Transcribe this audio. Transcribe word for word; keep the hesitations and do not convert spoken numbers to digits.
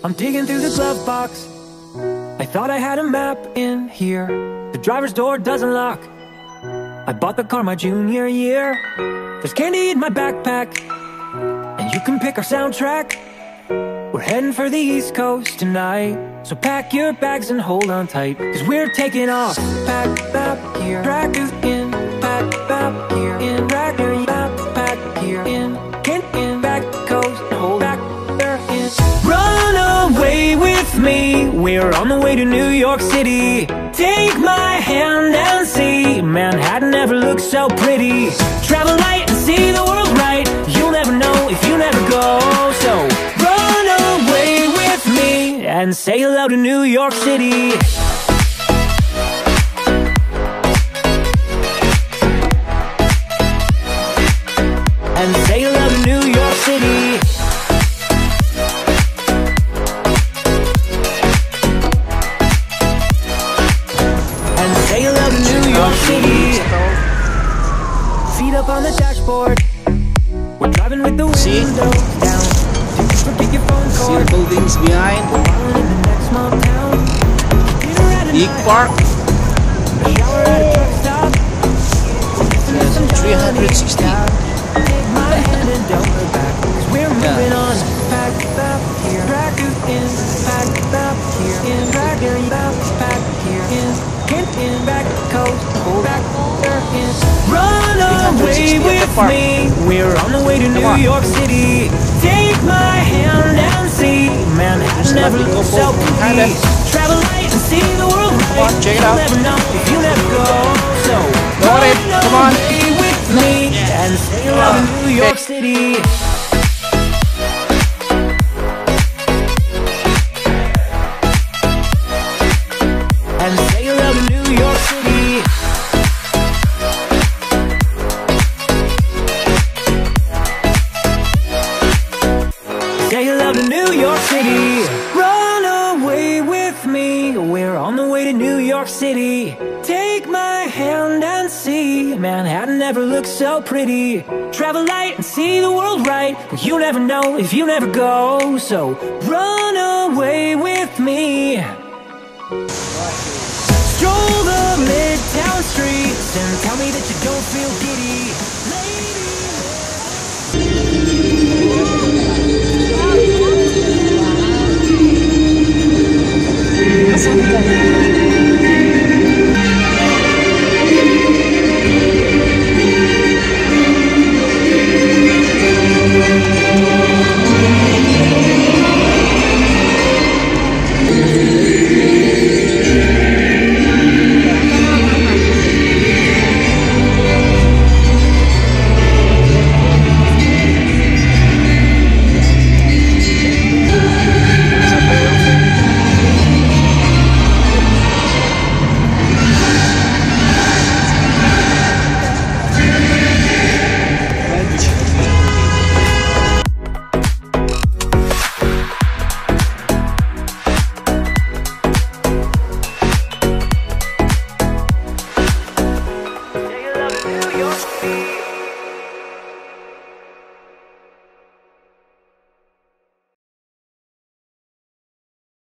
I'm digging through the glove box. I thought I had a map in here. The driver's door doesn't lock. I bought the car my junior year. There's candy in my backpack, and you can pick our soundtrack. We're heading for the East Coast tonight, so pack your bags and hold on tight, cause we're taking off. Pack up here, track is in. Pack up here, in. Track your backpack here, in. In, in, back coast, hold back there, in. Run away with me, we're on the way to New York City. Take my hand and see, Manhattan never looks so pretty. Travel light and see the world right. You'll never know if you never go, so run away with me and say hello to New York City. And say hello to New York City. And say hello to New York City. Feet up on the dashboard, we're driving with the windows down. Forget your phone cord. See the buildings behind. We're rolling in the next small town. Dinner at a Big night park. out. A shower at a truck stop. Yes, three hundred sixty. Take my hand and don't look back, cause we're moving on. Pack up here, track is in. Pack up here, in. Track your backpack here, in. In, in, back coast, hold back there, in. Run away with me, we're on the way to New York City. Take my hand and see, Manhattan never looks so pretty. Travel light and see the world right. Check it out. You'll never know if you never go, so Got it, come on. away with me and say hello to New York City. And say hello to New York City. Say hello to New York City. Run away with me, we're on the way to New York City. Take my hand and see, Manhattan never looks so pretty. Travel light and see the world right. Well, you never know if you never go, so run away with me. Stroll the midtown streets and tell me that you don't feel giddy. Lay